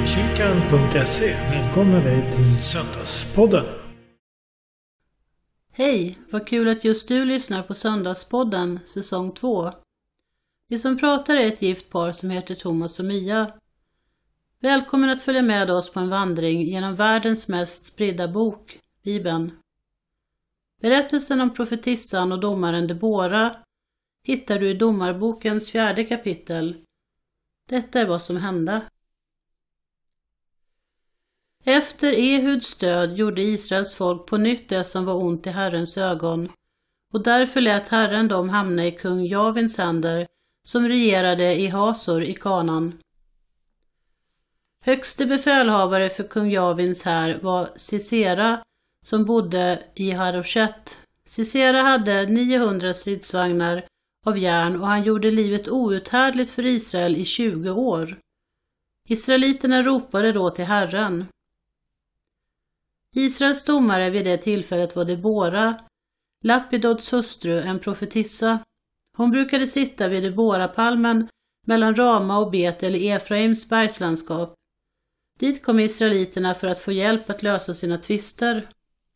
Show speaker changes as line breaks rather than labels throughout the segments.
Pingstkyrkan.se välkomnar dig till Söndagspodden.
Hej, vad kul att just du lyssnar på Söndagspodden, säsong 2. Vi som pratar är ett gift par som heter Thomas och Mia. Välkommen att följa med oss på en vandring genom världens mest spridda bok, Bibeln. Berättelsen om profetissan och domaren Debora hittar du i Domarbokens 4:e kapitel. Detta är vad som hände. Efter Ehuds död gjorde Israels folk på nytt det som var ont i Herrens ögon, och därför lät Herren dem hamna i kung Javins händer, som regerade i Hasor i Kanan. Högste befälhavare för kung Javins här var Sisera, som bodde i Haroshet. Sisera hade 900 stridsvagnar av järn och han gjorde livet outhärdligt för Israel i 20 år. Israeliterna ropade då till Herren. Israels domare vid det tillfället var Debora, Lapidots hustru, en profetissa. Hon brukade sitta vid Debora-palmen mellan Rama och Betel i Efraims bergslandskap. Dit kom israeliterna för att få hjälp att lösa sina tvister.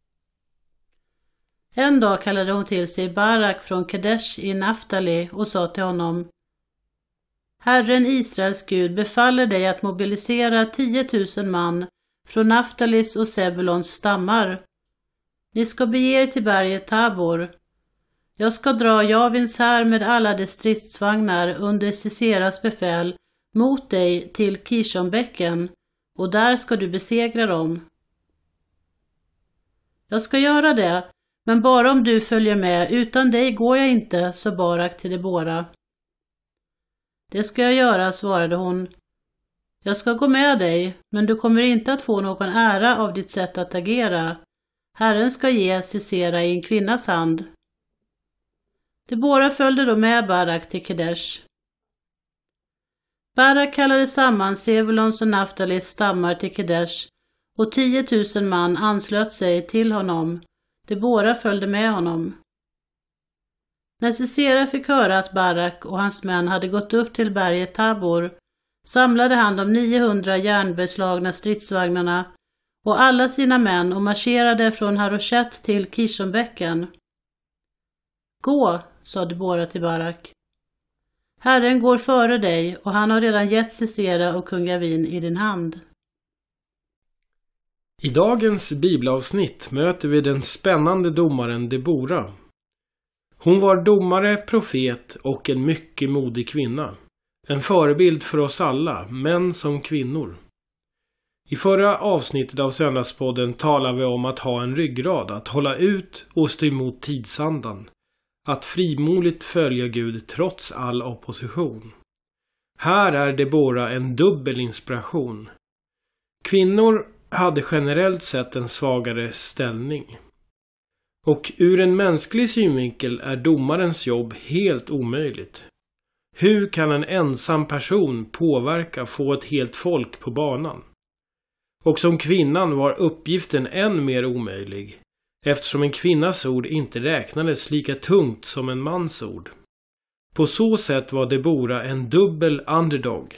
En dag kallade hon till sig Barak från Kadesh i Naftali och sa till honom: Herren Israels Gud befaller dig att mobilisera 10 000 man från Naftalis och Sebulons stammar. Ni ska bege er till berget Tabor. Jag ska dra Javins här med alla dess stridsvagnar under Siseras befäl mot dig till Kishonbäcken, och där ska du besegra dem. Jag ska göra det, men bara om du följer med, utan dig går jag inte, sa Barak till Debora. Det ska jag göra, svarade hon. Jag ska gå med dig, men du kommer inte att få någon ära av ditt sätt att agera. Herren ska ge Sisera i en kvinnas hand. Debora följde då med Barak till Kadesh. Barak kallade samman Sebulons och Naftalis stammar till Kadesh, och 10 000 man anslöt sig till honom. Debora följde med honom. När Sisera fick höra att Barak och hans män hade gått upp till berget Tabor, samlade han de 900 järnbeslagna stridsvagnarna och alla sina män och marscherade från Haroshet till Kishonbäcken. Gå, sa Debora till Barak. Herren går före dig och han har redan gett Sisera och kung Javin i din hand.
I dagens bibelavsnitt möter vi den spännande domaren Debora. Hon var domare, profet och en mycket modig kvinna. En förebild för oss alla, män som kvinnor. I förra avsnittet av Söndagspodden talar vi om att ha en ryggrad, att hålla ut och stå emot tidsandan. Att frimodigt följa Gud trots all opposition. Här är Debora en dubbel inspiration. Kvinnor hade generellt sett en svagare ställning. Och ur en mänsklig synvinkel är domarens jobb helt omöjligt. Hur kan en ensam person påverka få ett helt folk på banan? Och som kvinnan var uppgiften än mer omöjlig, eftersom en kvinnas ord inte räknades lika tungt som en mans ord. På så sätt var Debora en dubbel underdog.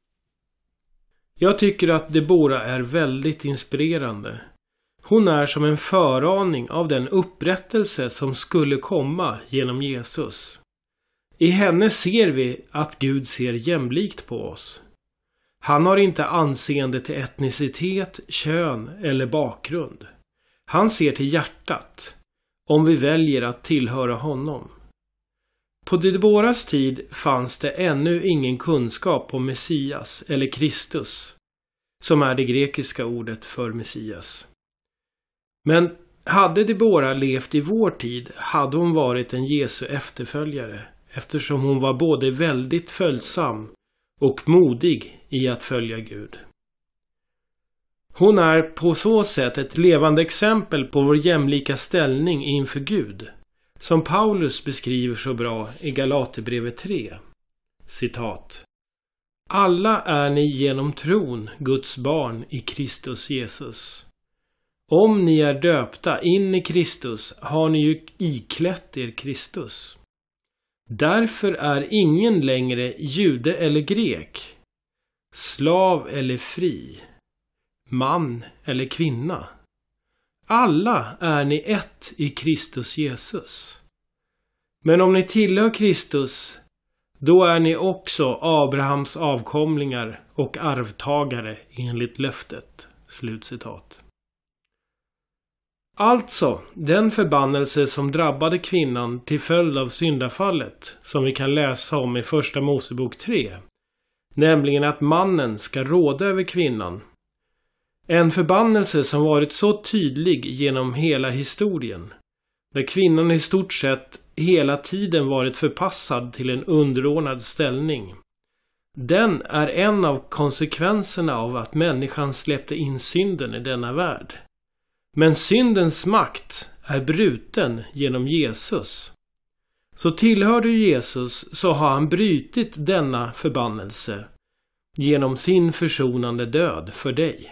Jag tycker att Debora är väldigt inspirerande. Hon är som en föraning av den upprättelse som skulle komma genom Jesus. I henne ser vi att Gud ser jämlikt på oss. Han har inte anseende till etnicitet, kön eller bakgrund. Han ser till hjärtat, om vi väljer att tillhöra honom. På Deboras tid fanns det ännu ingen kunskap om Messias eller Kristus, som är det grekiska ordet för Messias. Men hade Debora levt i vår tid hade hon varit en Jesu efterföljare, eftersom hon var både väldigt följsam och modig i att följa Gud. Hon är på så sätt ett levande exempel på vår jämlika ställning inför Gud, som Paulus beskriver så bra i Galaterbrevet 3. Citat: Alla är ni genom tron Guds barn i Kristus Jesus. Om ni är döpta in i Kristus har ni ju iklätt er Kristus. Därför är ingen längre jude eller grek. slav eller fri, man eller kvinna. Alla är ni ett i Kristus Jesus. Men om ni tillhör Kristus, då är ni också Abrahams avkomlingar och arvtagare enligt löftet. Slutcitat. Alltså, den förbannelse som drabbade kvinnan till följd av syndafallet, som vi kan läsa om i Första Mosebok 3, nämligen att mannen ska råda över kvinnan. En förbannelse som varit så tydlig genom hela historien, där kvinnan i stort sett hela tiden varit förpassad till en underordnad ställning. Den är en av konsekvenserna av att människan släppte in synden i denna värld. Men syndens makt är bruten genom Jesus. Så tillhör du Jesus, så har han brutit denna förbannelse genom sin försonande död för dig.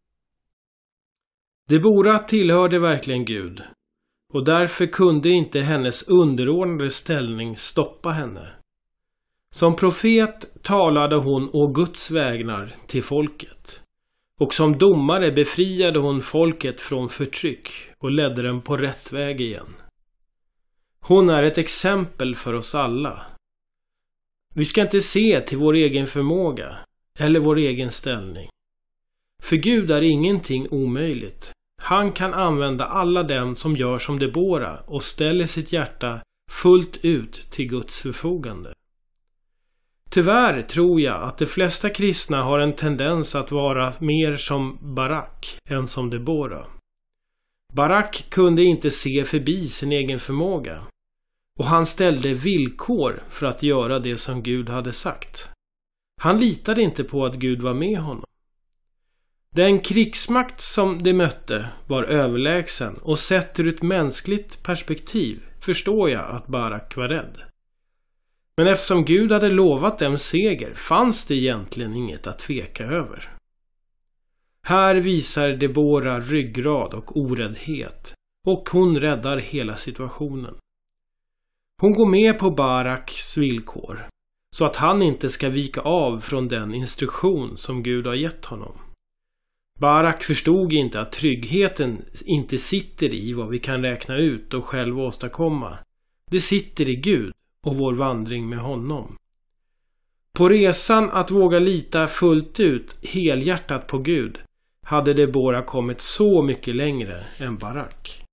Debora tillhörde verkligen Gud, och därför kunde inte hennes underordnade ställning stoppa henne. Som profet talade hon å Guds vägnar till folket. Och som domare befriade hon folket från förtryck och ledde dem på rätt väg igen. Hon är ett exempel för oss alla. Vi ska inte se till vår egen förmåga eller vår egen ställning. För Gud är ingenting omöjligt. Han kan använda alla dem som gör som Debora och ställer sitt hjärta fullt ut till Guds förfogande. Tyvärr tror jag att de flesta kristna har en tendens att vara mer som Barak än som Debora. Barak kunde inte se förbi sin egen förmåga, och han ställde villkor för att göra det som Gud hade sagt. Han litade inte på att Gud var med honom. Den krigsmakt som de mötte var överlägsen, och sett ur ett mänskligt perspektiv förstår jag att Barak var rädd. Men eftersom Gud hade lovat dem seger fanns det egentligen inget att tveka över. Här visar Debora ryggrad och oräddhet, och hon räddar hela situationen. Hon går med på Baraks villkor, så att han inte ska vika av från den instruktion som Gud har gett honom. Barak förstod inte att tryggheten inte sitter i vad vi kan räkna ut och själv åstadkomma. Det sitter i Gud och vår vandring med honom. På resan att våga lita fullt ut helhjärtat på Gud hade Debora kommit så mycket längre än Barak.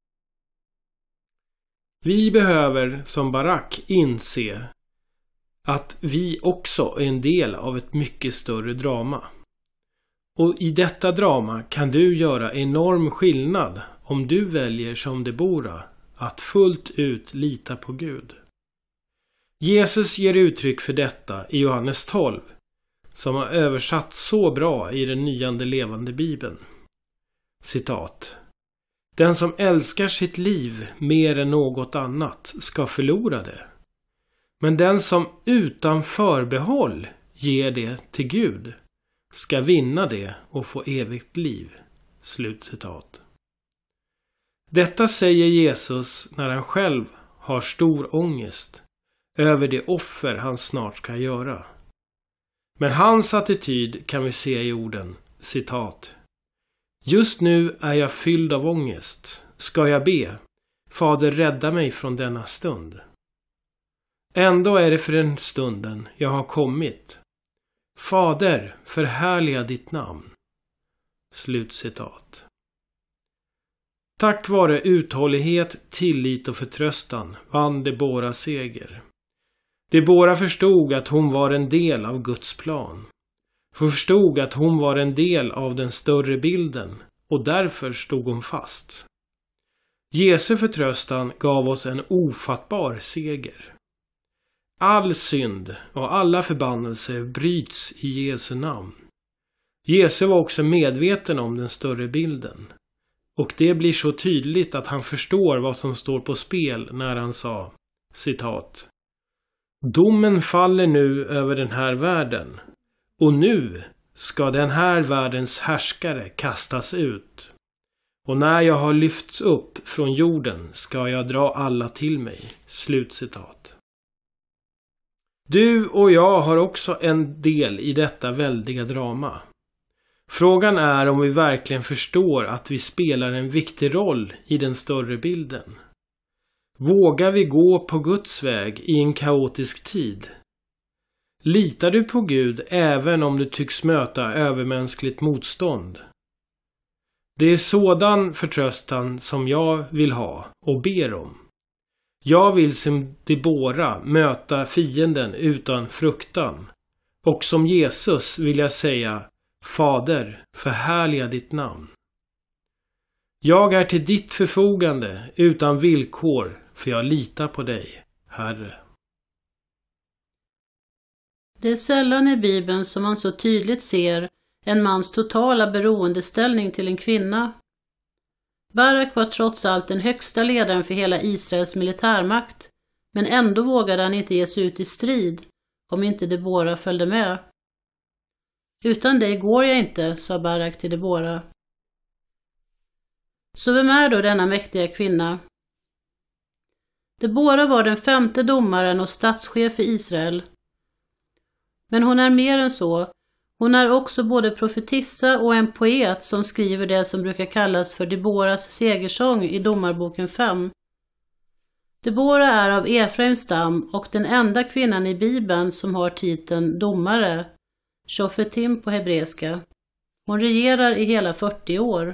Vi behöver som Barak inse att vi också är en del av ett mycket större drama. Och i detta drama kan du göra enorm skillnad om du väljer som Debora att fullt ut lita på Gud. Jesus ger uttryck för detta i Johannes 12, som har översatt så bra i den nyande levande Bibeln. Citat: Den som älskar sitt liv mer än något annat ska förlora det. Men den som utan förbehåll ger det till Gud ska vinna det och få evigt liv. Slutcitat. Detta säger Jesus när han själv har stor ångest över det offer han snart ska göra. Men hans attityd kan vi se i orden, citat: Just nu är jag fylld av ångest. Ska jag be? Fader, rädda mig från denna stund. Ändå är det för den stunden jag har kommit. Fader, förhärliga ditt namn. Slutcitat. Tack vare uthållighet, tillit och förtröstan vann Debora seger. Debora förstod att hon var en del av Guds plan. Förstod att hon var en del av den större bilden, och därför stod hon fast. Jesu förtröstan gav oss en ofattbar seger. All synd och alla förbannelser bryts i Jesu namn. Jesus var också medveten om den större bilden. Och det blir så tydligt att han förstår vad som står på spel när han sa, citat: Domen faller nu över den här världen, och nu ska den här världens härskare kastas ut. Och när jag har lyfts upp från jorden ska jag dra alla till mig. Slutcitat. Du och jag har också en del i detta väldiga drama. Frågan är om vi verkligen förstår att vi spelar en viktig roll i den större bilden. Vågar vi gå på Guds väg i en kaotisk tid? Litar du på Gud även om du tycks möta övermänskligt motstånd? Det är sådan förtröstan som jag vill ha och ber om. Jag vill som Debora möta fienden utan fruktan. Och som Jesus vill jag säga: Fader, förhärliga ditt namn. Jag är till ditt förfogande utan villkor, för jag litar på dig, Herre.
Det är sällan i Bibeln som man så tydligt ser en mans totala beroendeställning till en kvinna. Barak var trots allt den högsta ledaren för hela Israels militärmakt, men ändå vågade han inte ge sig ut i strid om inte Debora följde med. Utan dig går jag inte, sa Barak till Debora. Så vem är då denna mäktiga kvinna? Debora var den 5:e domaren och statschef i Israel. Men hon är mer än så. Hon är också både profetissa och en poet som skriver det som brukar kallas för Deboras segersång i Domarboken 5. Debora är av Efraims stam och den enda kvinnan i Bibeln som har titeln domare, shofetim på hebreiska. Hon regerar i hela 40 år.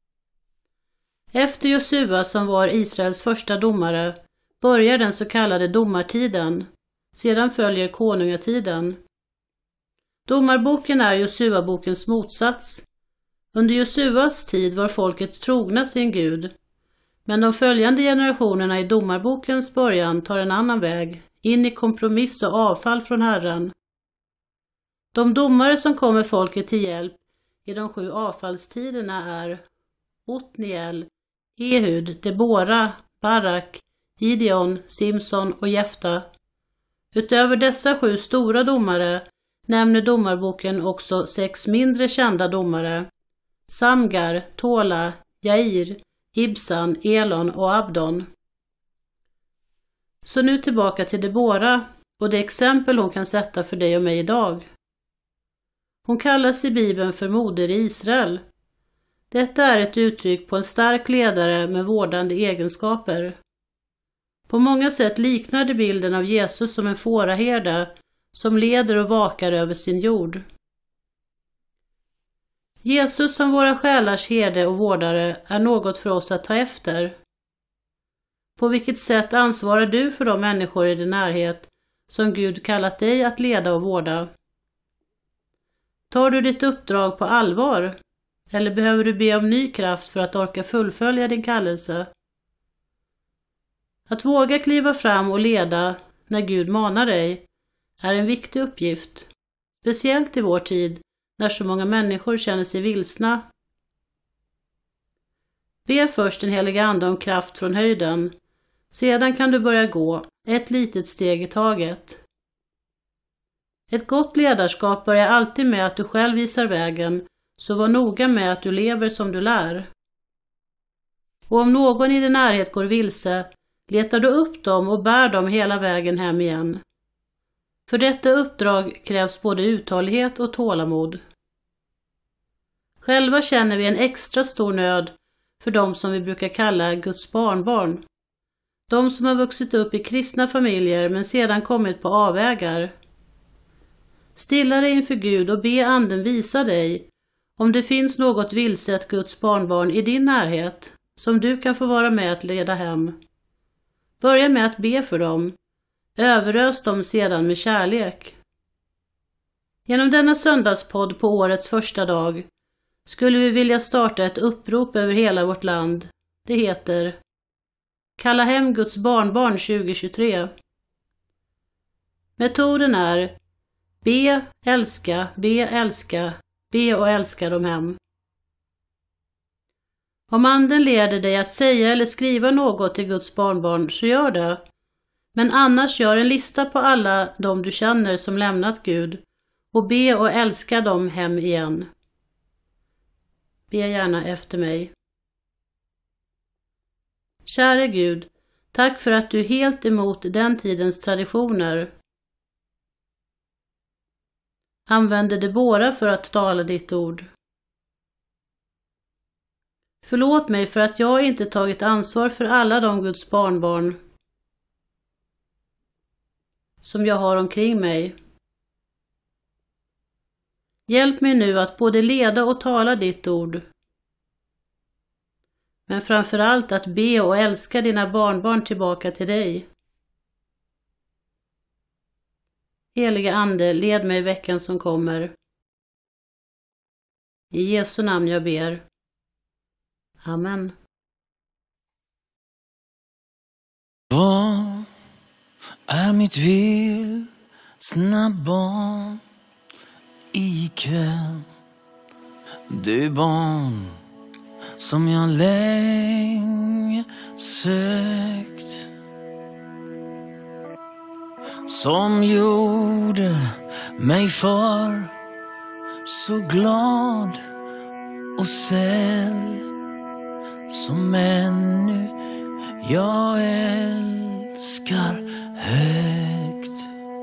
Efter Josua, som var Israels första domare, börjar den så kallade domartiden. Sedan följer konungatiden. Domarboken är Josua-bokens motsats. Under Josuas tid var folket trogna sin Gud, men de följande generationerna i domarbokens början tar en annan väg, in i kompromiss och avfall från Herren. De domare som kommer folket till hjälp i de 7 avfallstiderna är Otniel, Ehud, Debora, Barak, Gideon, Simson och Jefta. Utöver dessa 7 stora domare nämner domarboken också 6 mindre kända domare: Samgar, Tola, Jair, Ibsan, Elon och Abdon. Så nu tillbaka till Debora och det exempel hon kan sätta för dig och mig idag. Hon kallas i Bibeln för moder i Israel. Detta är ett uttryck på en stark ledare med vårdande egenskaper. På många sätt liknar det bilden av Jesus som en fåraherde som leder och vakar över sin jord. Jesus som våra själars herde och vårdare är något för oss att ta efter. På vilket sätt ansvarar du för de människor i din närhet som Gud kallat dig att leda och vårda? Tar du ditt uppdrag på allvar? Eller behöver du be om ny kraft för att orka fullfölja din kallelse? Att våga kliva fram och leda när Gud manar dig är en viktig uppgift, speciellt i vår tid när så många människor känner sig vilsna. Be först den heliga Ande om kraft från höjden. Sedan kan du börja gå, ett litet steg i taget. Ett gott ledarskap börjar alltid med att du själv visar vägen, så var noga med att du lever som du lär. Och om någon i din närhet går vilse, letar du upp dem och bär dem hela vägen hem igen. För detta uppdrag krävs både uthållighet och tålamod. Själva känner vi en extra stor nöd för de som vi brukar kalla Guds barnbarn. De som har vuxit upp i kristna familjer men sedan kommit på avvägar. Stilla dig inför Gud och be Anden visa dig om det finns något vilset Guds barnbarn i din närhet som du kan få vara med att leda hem. Börja med att be för dem. Överös dem sedan med kärlek. Genom denna söndagspodd på årets första dag skulle vi vilja starta ett upprop över hela vårt land. Det heter Kalla hem Guds barnbarn 2023. Metoden är be, älska, be och älska dem hem. Om Anden leder dig att säga eller skriva något till Guds barnbarn så gör det. Men annars gör en lista på alla de du känner som lämnat Gud och be och älska dem hem igen. Be gärna efter mig. Käre Gud, tack för att du helt emot den tidens traditioner använder Debora för att tala ditt ord. Förlåt mig för att jag inte tagit ansvar för alla de Guds barnbarn som jag har omkring mig. Hjälp mig nu att både leda och tala ditt ord, men framförallt att be och älska dina barnbarn tillbaka till dig. Heliga Ande, led mig i veckan som kommer. I Jesu namn jag ber. Amen.
Vad är mitt vilsna barn ikväll? Det barn som jag länge sökt, som gjorde mig för så glad och säll, som ännu jag älskar högt.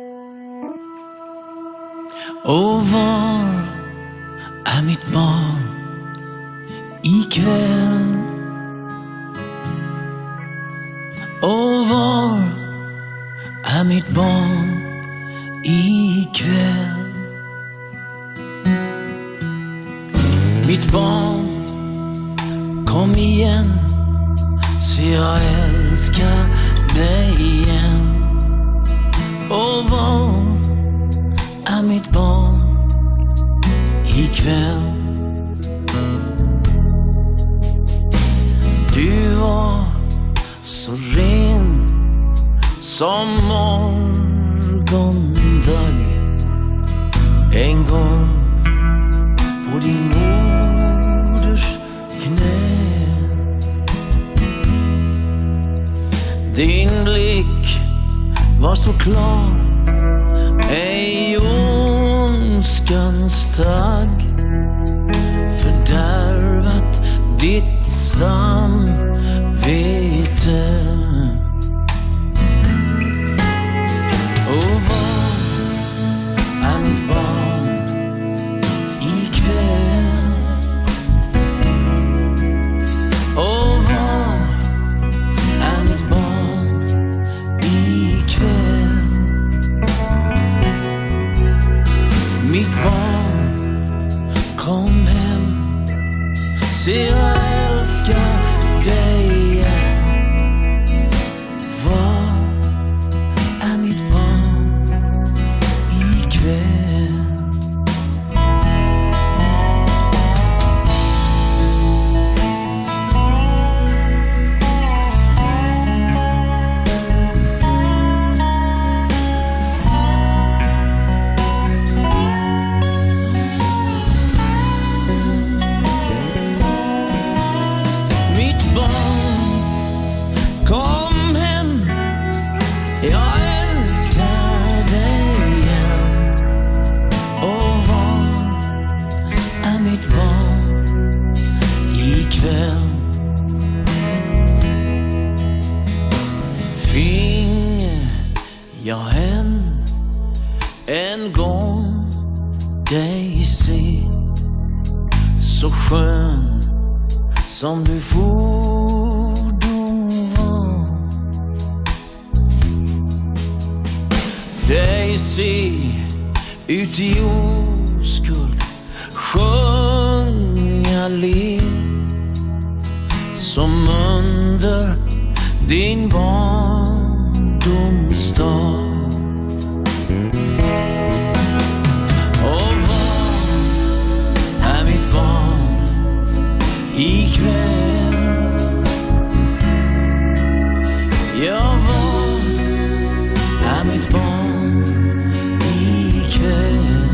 Och var är mitt barn ikväll? Och var är mitt barn ikväll? Mitt barn, kom igen, så jag älskar dig igen. Och var är mitt barn ikväll? Du var så ren som morgondag, en gång på din moders knä. Din blick var så klar, ej ondskans tagg fördärvat ditt samvete. Och var är mitt barn ikväll? Och var är mitt barn ikväll? Mitt barn, kom hem, se jag älskar dig igen. Var är mitt barn ikväll? Mitt barn, kom hem, jag älskar dig igen. Och var är mitt barn ikväll? Finge jag en gång dig se, så skön som du fordon var, dig se ut i oskuld, sjunga le, som under din barndomsdag. Och var är mitt barn ikväll? Ja, var är mitt barn ikväll?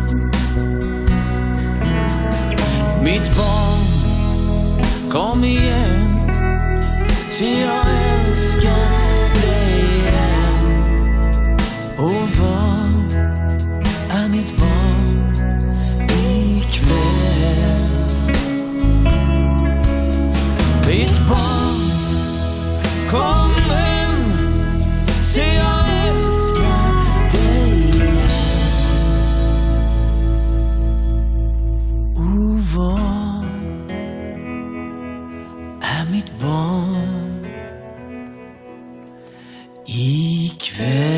Mitt barn, kom igen, se jag älskar dig igen. Och var är mitt barn ikväll? Mitt barn, kom hem, se jag älskar dig igen. var är mitt barn. Ikväll